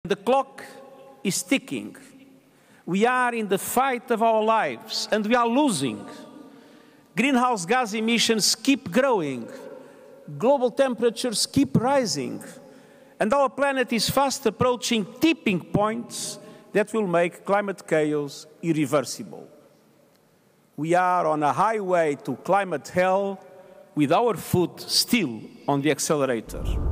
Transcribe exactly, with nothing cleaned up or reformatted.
The clock is ticking. We are in the fight of our lives, and we are losing. Greenhouse gas emissions keep growing. Global temperatures keep rising. And our planet is fast approaching tipping points that will make climate chaos irreversible. We are on a highway to climate hell with our foot still on the accelerator.